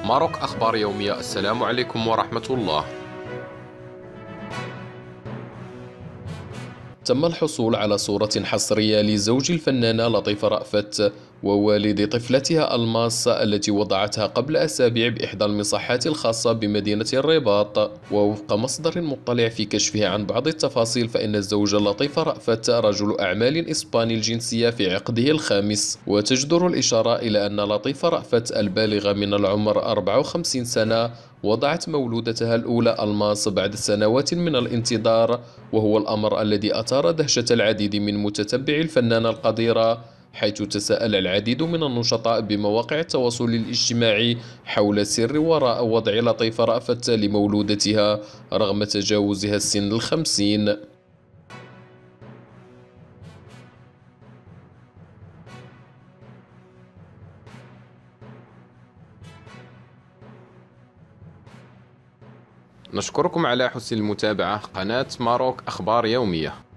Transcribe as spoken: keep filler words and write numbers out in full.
ماروك أخبار يومية. السلام عليكم ورحمة الله. تم الحصول على صورة حصرية لزوج الفنانة لطيفة رأفت ووالد طفلتها ألماس التي وضعتها قبل أسابيع بإحدى المصحات الخاصة بمدينة الرباط. ووفق مصدر مطلع في كشفه عن بعض التفاصيل، فإن الزوج لطيفة رأفت رجل أعمال إسباني الجنسية في عقده الخامس. وتجدر الإشارة إلى أن لطيفة رأفت البالغة من العمر أربعة وخمسين سنة وضعت مولودتها الأولى ألماس بعد سنوات من الانتظار، وهو الأمر الذي أثار دهشة العديد من متتبعي الفنانة القديرة، حيث تساءل العديد من النشطاء بمواقع التواصل الاجتماعي حول السر وراء وضع لطيفة رأفت لمولودتها رغم تجاوزها السن الخمسين. نشكركم على حسن المتابعة. قناة ماروك أخبار يومية.